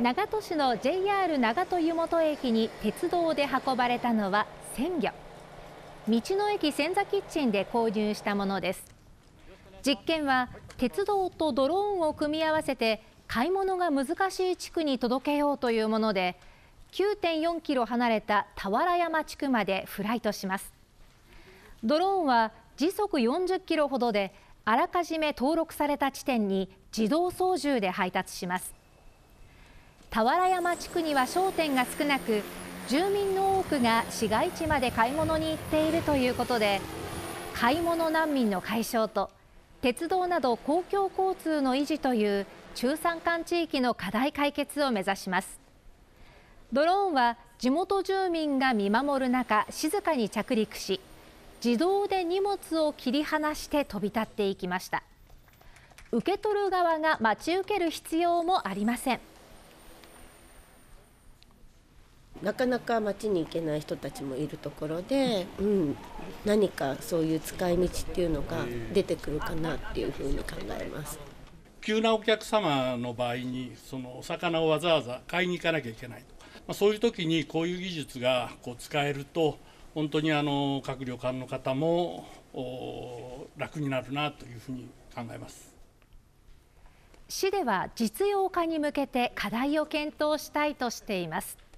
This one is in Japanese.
長門市の JR 長門湯本駅に鉄道で運ばれたのは鮮魚。道の駅千座キッチンで購入したものです。実験は鉄道とドローンを組み合わせて買い物が難しい地区に届けようというもので、9.4 キロ離れた俵山地区までフライトします。ドローンは時速40キロほどで、あらかじめ登録された地点に自動操縦で配達します。俵山地区には商店が少なく、住民の多くが市街地まで買い物に行っているということで、買い物難民の解消と鉄道など公共交通の維持という中山間地域の課題解決を目指します。ドローンは地元住民が見守る中、静かに着陸し、自動で荷物を切り離して飛び立っていきました。受け取る側が待ち受ける必要もありません。 なかなか町に行けない人たちもいるところで、何かそういう使い道っていうのが出てくるかなっていうふうに考えます。 急なお客様の場合にそのお魚をわざわざ買いに行かなきゃいけないと、そういう時にこういう技術が使えると本当に各旅館の方も楽になるなというふうに考えます。 市では実用化に向けて課題を検討したいとしています。